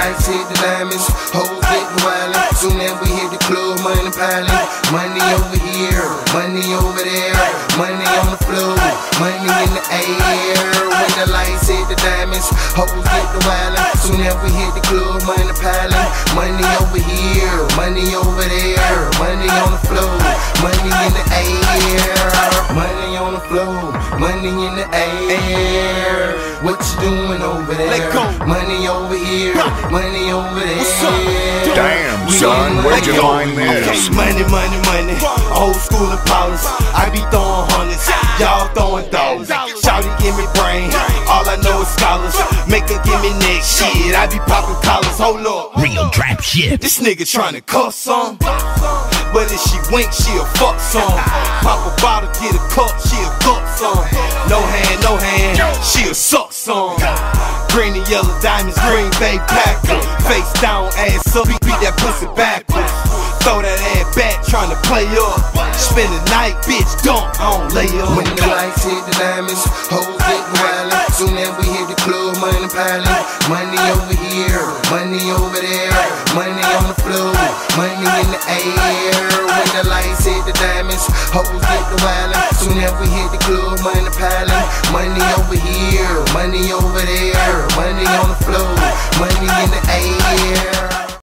lights hit the diamonds, hoes getting wildin'. Soon as we hit the club, money piling. Money over here, money over there, money on the floor, money in the air. When the lights hit the diamonds, hoes getting wildin'. Soon as we hit the club, money piling. Money over here, money over there, money on the floor, money in the air. Money on the floor, money in the air. What you doing over there? Let go. Money over here, money over there. What's up? Damn, son, where'd you find this? Okay, money, money, money. Old school and powers. I be throwing hundreds, y'all throwing dollars. Shawty give me brain, all I know is scholars. Make her give me neck, shit. I be popping collars. Hold up, Real trap shit. this nigga tryna cuss some. But if she wink, she'll fuck some. Pop a bottle, get a cup, she'll fuck some. No hand, she'll suck some. Green and yellow diamonds, Green Bay Packers. Face down, ass up, beat that pussy backwards. Throw that ass back, tryna play up. Spend the night, bitch, dump, I don't lay up. When the lights hit the diamonds, hoes getting wildin'. Soon as we hit the club, money piling. Money over here, money over there, money on the floor, money in the air. When the lights hit the diamonds, hoes getting wildin'. Soon as we hit the club, money piling. Money over here, money over there, money on the floor, money in the air.